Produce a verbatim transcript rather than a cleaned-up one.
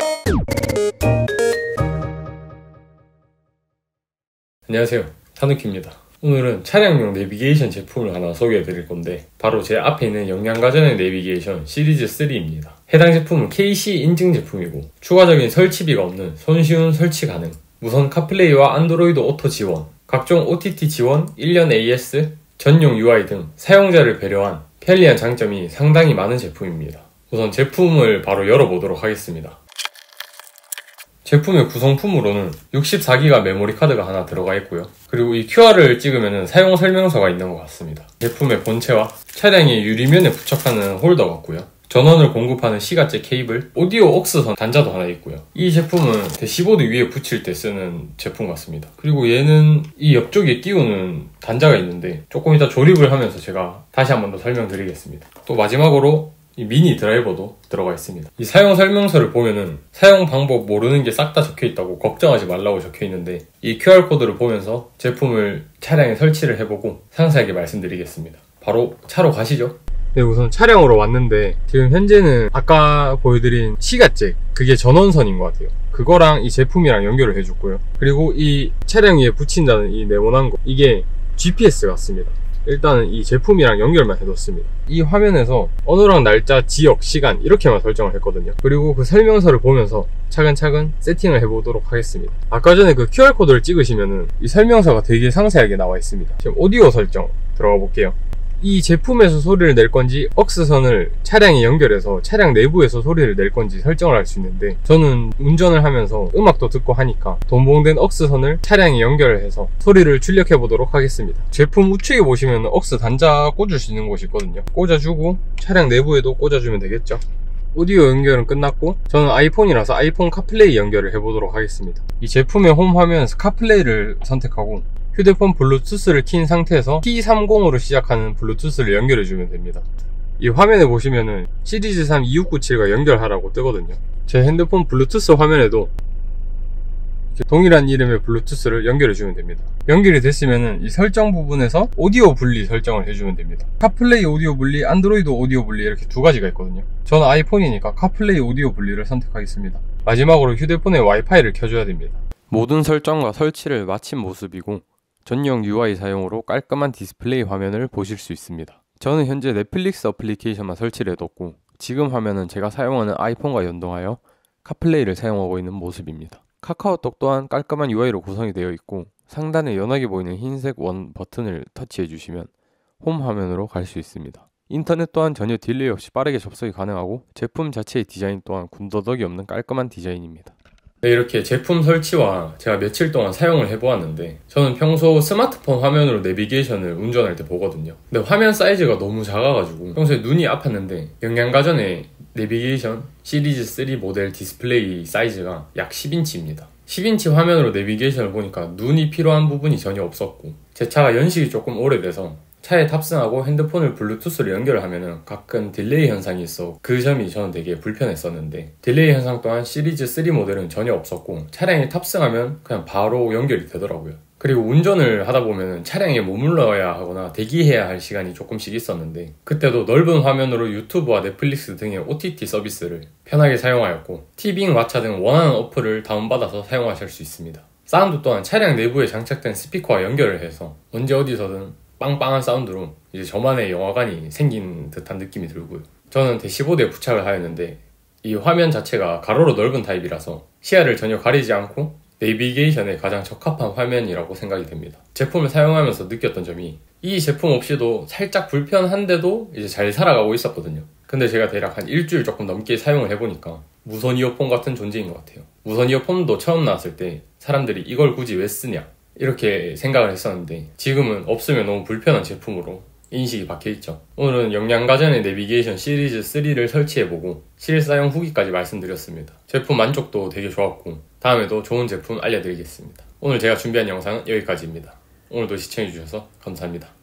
안녕하세요, 타누키입니다. 오늘은 차량용 내비게이션 제품을 하나 소개해 드릴 건데 바로 제 앞에 있는 영양가전의 내비게이션 시리즈 쓰리입니다. 해당 제품은 케이씨 인증 제품이고 추가적인 설치비가 없는 손쉬운 설치 가능, 무선 카플레이와 안드로이드 오토 지원, 각종 오티티 지원, 일 년 에이에스, 전용 유아이 등 사용자를 배려한 편리한 장점이 상당히 많은 제품입니다. 우선 제품을 바로 열어보도록 하겠습니다. 제품의 구성품으로는 육십사 기가 메모리 카드가 하나 들어가 있고요. 그리고 이 큐알을 찍으면 사용 설명서가 있는 것 같습니다. 제품의 본체와 차량의 유리면에 부착하는 홀더 같고요. 전원을 공급하는 시가제 케이블, 오디오 억스선 단자도 하나 있고요. 이 제품은 대시보드 위에 붙일 때 쓰는 제품 같습니다. 그리고 얘는 이 옆쪽에 끼우는 단자가 있는데 조금 이따 조립을 하면서 제가 다시 한 번 더 설명드리겠습니다. 또 마지막으로 이 미니 드라이버도 들어가 있습니다. 이 사용 설명서를 보면은 사용 방법 모르는 게 싹 다 적혀 있다고 걱정하지 말라고 적혀 있는데 이 큐알 코드를 보면서 제품을 차량에 설치를 해보고 상세하게 말씀드리겠습니다. 바로 차로 가시죠. 네, 우선 차량으로 왔는데 지금 현재는 아까 보여드린 시가잭, 그게 전원선인 것 같아요. 그거랑 이 제품이랑 연결을 해줬고요. 그리고 이 차량 위에 붙인다는 이 네모난 거, 이게 지피에스 같습니다. 일단은 이 제품이랑 연결만 해뒀습니다. 이 화면에서 언어랑 날짜, 지역, 시간 이렇게만 설정을 했거든요. 그리고 그 설명서를 보면서 차근차근 세팅을 해보도록 하겠습니다. 아까 전에 그 큐알 코드를 찍으시면은 이 설명서가 되게 상세하게 나와 있습니다. 지금 오디오 설정 들어가 볼게요. 이 제품에서 소리를 낼 건지 억스선을 차량에 연결해서 차량 내부에서 소리를 낼 건지 설정을 할 수 있는데 저는 운전을 하면서 음악도 듣고 하니까 돈봉된 억스선을 차량에 연결을 해서 소리를 출력해 보도록 하겠습니다. 제품 우측에 보시면 억스 단자 꽂을 수 있는 곳이 있거든요. 꽂아주고 차량 내부에도 꽂아주면 되겠죠. 오디오 연결은 끝났고 저는 아이폰이라서 아이폰 카플레이 연결을 해보도록 하겠습니다. 이 제품의 홈 화면에서 카플레이를 선택하고 휴대폰 블루투스를 킨 상태에서 티 삼십으로 시작하는 블루투스를 연결해주면 됩니다. 이 화면에 보시면은 시리즈 삼 이육구칠과 연결하라고 뜨거든요. 제 핸드폰 블루투스 화면에도 이렇게 동일한 이름의 블루투스를 연결해주면 됩니다. 연결이 됐으면은 이 설정 부분에서 오디오 분리 설정을 해주면 됩니다. 카플레이 오디오 분리, 안드로이드 오디오 분리 이렇게 두 가지가 있거든요. 저는 아이폰이니까 카플레이 오디오 분리를 선택하겠습니다. 마지막으로 휴대폰에 와이파이를 켜줘야 됩니다. 모든 설정과 설치를 마친 모습이고 전용 유아이 사용으로 깔끔한 디스플레이 화면을 보실 수 있습니다. 저는 현재 넷플릭스 어플리케이션만 설치를 해뒀고 지금 화면은 제가 사용하는 아이폰과 연동하여 카플레이를 사용하고 있는 모습입니다. 카카오톡 또한 깔끔한 유아이로 구성이 되어 있고 상단에 연하게 보이는 흰색 원 버튼을 터치해 주시면 홈 화면으로 갈 수 있습니다. 인터넷 또한 전혀 딜레이 없이 빠르게 접속이 가능하고 제품 자체의 디자인 또한 군더더기 없는 깔끔한 디자인입니다. 네, 이렇게 제품 설치와 제가 며칠 동안 사용을 해보았는데 저는 평소 스마트폰 화면으로 내비게이션을 운전할 때 보거든요. 근데 화면 사이즈가 너무 작아가지고 평소에 눈이 아팠는데 영양가전의 내비게이션 시리즈 쓰리 모델 디스플레이 사이즈가 약 십 인치입니다. 십 인치 화면으로 내비게이션을 보니까 눈이 필요한 부분이 전혀 없었고 제 차가 연식이 조금 오래돼서 차에 탑승하고 핸드폰을 블루투스로 연결하면 가끔 딜레이 현상이 있어 그 점이 저는 되게 불편했었는데 딜레이 현상 또한 시리즈 쓰리 모델은 전혀 없었고 차량에 탑승하면 그냥 바로 연결이 되더라고요. 그리고 운전을 하다 보면 차량에 머물러야 하거나 대기해야 할 시간이 조금씩 있었는데 그때도 넓은 화면으로 유튜브와 넷플릭스 등의 오티티 서비스를 편하게 사용하였고 티빙, 왓챠 등 원하는 어플을 다운받아서 사용하실 수 있습니다. 사운드 또한 차량 내부에 장착된 스피커와 연결을 해서 언제 어디서든 빵빵한 사운드로 이제 저만의 영화관이 생긴 듯한 느낌이 들고요. 저는 대시보드에 부착을 하였는데 이 화면 자체가 가로로 넓은 타입이라서 시야를 전혀 가리지 않고 내비게이션에 가장 적합한 화면이라고 생각이 됩니다. 제품을 사용하면서 느꼈던 점이 이 제품 없이도 살짝 불편한데도 이제 잘 살아가고 있었거든요. 근데 제가 대략 한 일주일 조금 넘게 사용을 해보니까 무선 이어폰 같은 존재인 것 같아요. 무선 이어폰도 처음 나왔을 때 사람들이 이걸 굳이 왜 쓰냐 이렇게 생각을 했었는데 지금은 없으면 너무 불편한 제품으로 인식이 박혀있죠. 오늘은 영양가전의 내비게이션 시리즈 쓰리를 설치해보고 실사용 후기까지 말씀드렸습니다. 제품 만족도 되게 좋았고 다음에도 좋은 제품 알려드리겠습니다. 오늘 제가 준비한 영상은 여기까지입니다. 오늘도 시청해주셔서 감사합니다.